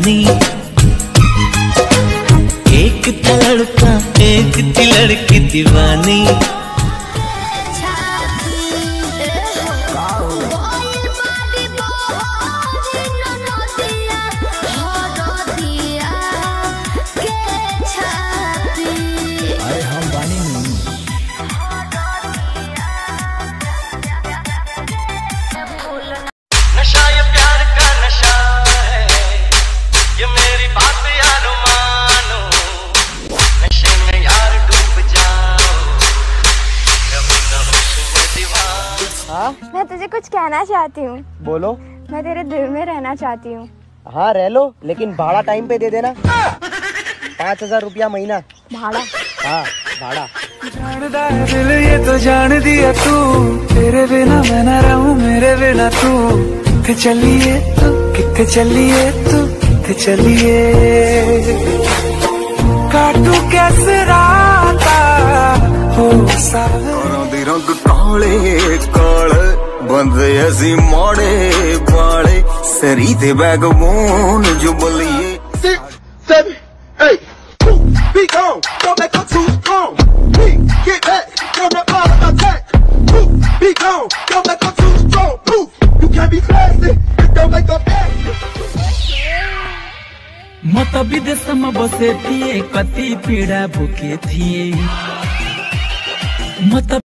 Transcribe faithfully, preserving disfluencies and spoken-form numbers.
दीवानी, एक था लड़का एक थी लड़की दीवानी। नशा ये प्यार का नशा है, ये मेरी बात यार मानो, नशे में यार डूब जाओ, कभी न होश में दीवाना। हाँ? मैं तुझे कुछ कहना चाहती हूँ। बोलो। मैं तेरे दिल में रहना चाहती हूँ। हाँ रह लो, लेकिन भाड़ा टाइम पे दे देना। पाँच हजार रुपया महीना भाड़ा। हाँ भाड़ा। जानदा है दिल ये तो जान दिया तू, तेरे बिना मैं न रहूं मेरे बिना तू। किथे चलिए तू किथे चलिए तू किथे चलिए, काटू कैसे राता हो सारे रंग काले काले बंदे ऐसी माड़े बाले, सरी ते बैगबोन जो बलिए। Six, seven, eight, two, be gone, don't make them too strong. We get back from the bottom attack. Two, be gone, don't make them too strong. Poof, you can't be classy, it don't make them act. मत विदेशमा बसे थिए कति पीडा भुके थिए, मत